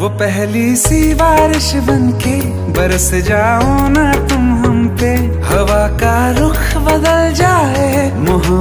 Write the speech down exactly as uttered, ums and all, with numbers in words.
वो पहली सी बारिश बनके बरस जाओ ना तुम हम पे, हवा का रुख बदल जाए।